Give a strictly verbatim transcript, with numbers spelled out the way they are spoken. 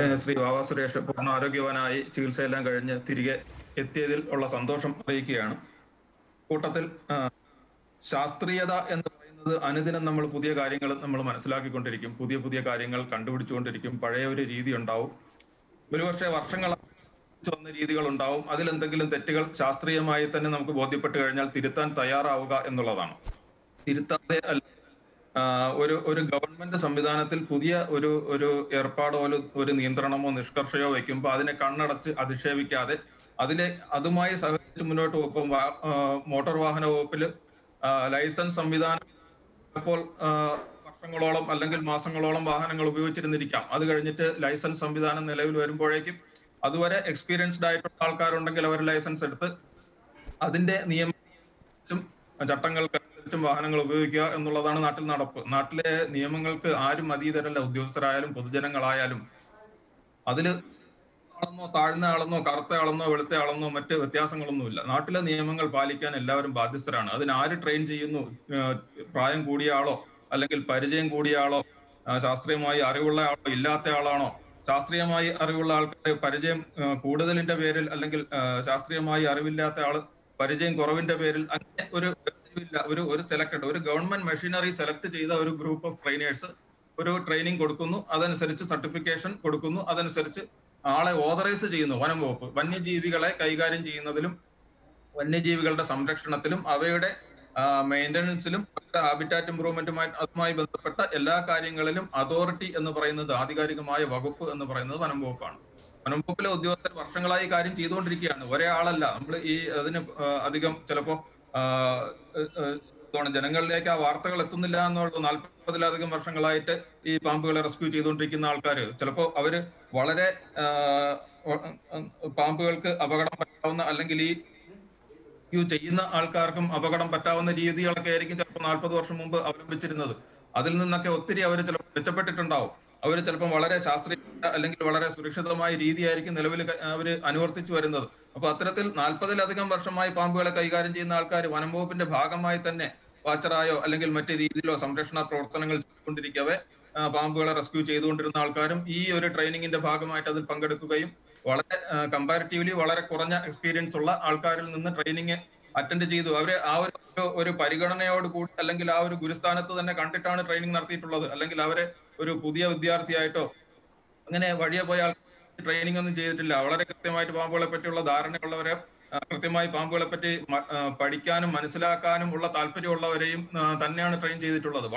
ശ്രീ വാവ സുരേഷ് പൂർണ്ണ ആരോഗ്യവാനായി ചികിത്സയെല്ലാം കഴിഞ്ഞ് തിരികെ എത്തിയതിൽ ഉള്ള സന്തോഷം അറിയിക്കുകയാണ്. കൂട്ടത്തിൽ ശാസ്ത്രീയത എന്ന് പറയുന്നത് അനുദിനം നമ്മൾ പുതിയ കാര്യങ്ങൾ നമ്മൾ മനസ്സിലാക്കിക്കൊണ്ടിരിക്കും, പുതിയ പുതിയ കാര്യങ്ങൾ കണ്ടുപിടിച്ചുകൊണ്ടിരിക്കും. പഴയ ഒരു രീതി ഉണ്ടാവും, ഒരുപക്ഷെ വർഷങ്ങൾ വന്ന രീതികൾ ഉണ്ടാവും. അതിലെന്തെങ്കിലും തെറ്റുകൾ ശാസ്ത്രീയമായി തന്നെ നമുക്ക് ബോധ്യപ്പെട്ട് കഴിഞ്ഞാൽ തിരുത്താൻ തയ്യാറാവുക എന്നുള്ളതാണ്. തിരുത്താതെ അല്ല ഒരു ഒരു ഗവൺമെന്റ് സംവിധാനത്തിൽ പുതിയ ഒരു ഒരു ഏർപ്പാടോ ഒരു നിയന്ത്രണമോ നിഷ്കർഷയോ വയ്ക്കുമ്പോൾ അതിനെ കണ്ണടച്ച് അധിക്ഷേപിക്കാതെ അതിലെ അതുമായി സഹകരിച്ച് മുന്നോട്ട് പോകും. മോട്ടോർ വാഹന വകുപ്പിൽ ലൈസൻസ് സംവിധാനം ഇപ്പോൾ വർഷങ്ങളോളം അല്ലെങ്കിൽ മാസങ്ങളോളം വാഹനങ്ങൾ ഉപയോഗിച്ചിരുന്നിരിക്കാം. അത് കഴിഞ്ഞിട്ട് ലൈസൻസ് സംവിധാനം നിലവിൽ വരുമ്പോഴേക്കും അതുവരെ എക്സ്പീരിയൻസ്ഡ് ആയിട്ടുള്ള ആൾക്കാരുണ്ടെങ്കിൽ അവർ ലൈസൻസ് എടുത്ത് അതിന്റെ നിയമം ചട്ടങ്ങൾക്കനുസരിച്ചും വാഹനങ്ങൾ ഉപയോഗിക്കുക എന്നുള്ളതാണ് നാട്ടിൽ നടപ്പ്. നാട്ടിലെ നിയമങ്ങൾക്ക് ആരും അതീതരല്ല, ഉദ്യോഗസ്ഥരായാലും പൊതുജനങ്ങളായാലും. അതില് ആളെന്നോ താഴ്ന്ന ആളെന്നോ കറുത്ത ആളെന്നോ വെളുത്ത ആളെന്നോ മറ്റ് വ്യത്യാസങ്ങളൊന്നുമില്ല. നാട്ടിലെ നിയമങ്ങൾ പാലിക്കാൻ എല്ലാവരും ബാധ്യസ്ഥരാണ്. അതിന് ആര് ട്രെയിൻ ചെയ്യുന്നു, പ്രായം കൂടിയ ആളോ അല്ലെങ്കിൽ പരിചയം കൂടിയ ആളോ, ശാസ്ത്രീയമായി അറിവുള്ള ആളോ ഇല്ലാത്ത ആളാണോ, ശാസ്ത്രീയമായി അറിവുള്ള ആൾക്കാരെ പരിചയം കൂടുതലിന്റെ പേരിൽ അല്ലെങ്കിൽ ശാസ്ത്രീയമായി അറിവില്ലാത്ത ആള് പരിചയം കുറവിന്റെ പേരിൽ അങ്ങനെ ഒരു ഒരു ഒരു സെലക്ടഡ് ഒരു ഗവൺമെന്റ് മെഷീനറി സെലക്ട് ചെയ്ത ഒരു ഗ്രൂപ്പ് ഓഫ് ട്രെയിനേഴ്സ് ഒരു ട്രെയിനിങ് കൊടുക്കുന്നു, അതനുസരിച്ച് സർട്ടിഫിക്കേഷൻ കൊടുക്കുന്നു, അതനുസരിച്ച് ആളെ ഓതറൈസ് ചെയ്യുന്നു. വനം വകുപ്പ് വന്യജീവികളെ കൈകാര്യം ചെയ്യുന്നതിലും വന്യജീവികളുടെ സംരക്ഷണത്തിലും അവയുടെ മെയിൻ്റനൻസിലും ഹാബിറ്റാറ്റ് ഇംപ്രൂവ്മെന്റുമായി അതുമായി ബന്ധപ്പെട്ട എല്ലാ കാര്യങ്ങളിലും അതോറിറ്റി എന്ന് പറയുന്നത്, ആധികാരികമായ വകുപ്പ് എന്ന് പറയുന്നത് വനം വകുപ്പാണ്. വനം വകുപ്പിലെ ഉദ്യോഗസ്ഥർ വർഷങ്ങളായി കാര്യം ചെയ്തുകൊണ്ടിരിക്കുകയാണ്. ഒരേ ആളല്ല. നമ്മൾ ഈ അതിന് അധികം ചിലപ്പോ ജനങ്ങളിലേക്ക് ആ വാർത്തകൾ എത്തുന്നില്ല എന്നുള്ളത്. നാൽപ്പതിലധികം വർഷങ്ങളായിട്ട് ഈ പാമ്പുകളെ റെസ്ക്യൂ ചെയ്തുകൊണ്ടിരിക്കുന്ന ആൾക്കാർ ചിലപ്പോ അവര് വളരെ പാമ്പുകൾക്ക് അപകടം പറ്റാവുന്ന അല്ലെങ്കിൽ ഈ യു ചെയ്യുന്ന ആൾക്കാർക്കും അപകടം പറ്റാവുന്ന രീതികളൊക്കെ ആയിരിക്കും ചിലപ്പോൾ നാൽപ്പത് വർഷം മുമ്പ് അവലംബിച്ചിരുന്നത്. അതിൽ നിന്നൊക്കെ ഒത്തിരി അവർ ചിലപ്പോൾ മെച്ചപ്പെട്ടിട്ടുണ്ടാവും. അവർ ചിലപ്പോൾ വളരെ ശാസ്ത്രീയ അല്ലെങ്കിൽ വളരെ സുരക്ഷിതമായ രീതിയായിരിക്കും നിലവിൽ അവര് അനുവർത്തിച്ചു വരുന്നത്. അപ്പൊ അത്തരത്തിൽ നാൽപ്പതിലധികം വർഷമായി പാമ്പുകളെ കൈകാര്യം ചെയ്യുന്ന ആൾക്കാർ വനം വകുപ്പിന്റെ ഭാഗമായി തന്നെ വാച്ചറായോ അല്ലെങ്കിൽ മറ്റു രീതിയിലോ സംരക്ഷണ പ്രവർത്തനങ്ങൾ ചെയ്തുകൊണ്ടിരിക്കവേ പാമ്പുകളെ റെസ്ക്യൂ ചെയ്തുകൊണ്ടിരുന്ന ആൾക്കാരും ഈ ഒരു ട്രെയിനിങ്ങിന്റെ ഭാഗമായിട്ട് അതിൽ പങ്കെടുക്കുകയും വളരെ കമ്പാരിറ്റീവ്ലി വളരെ കുറഞ്ഞ എക്സ്പീരിയൻസ് ഉള്ള ആൾക്കാരിൽ നിന്ന് ട്രെയിനിങ് അറ്റൻഡ് ചെയ്തു. അവരെ ആ ഒരു ഒരു പരിഗണനയോട് കൂടി അല്ലെങ്കിൽ ആ ഒരു ഗുരുസ്ഥാനത്ത് തന്നെ കണ്ടിട്ടാണ് ട്രെയിനിങ് നടത്തിയിട്ടുള്ളത്. അല്ലെങ്കിൽ അവരെ ഒരു പുതിയ വിദ്യാർത്ഥിയായിട്ടോ അങ്ങനെ വഴിയെ പോയ ആൾ ട്രെയിനിങ് ഒന്നും ചെയ്തിട്ടില്ല. വളരെ കൃത്യമായിട്ട് പാമ്പുകളെ പറ്റിയുള്ള ധാരണയുള്ളവരെ, കൃത്യമായി പാമ്പുകളെ പറ്റി പഠിക്കാനും മനസ്സിലാക്കാനും ഉള്ള താല്പര്യമുള്ളവരെയും തന്നെയാണ് ട്രെയിൻ ചെയ്തിട്ടുള്ളത്.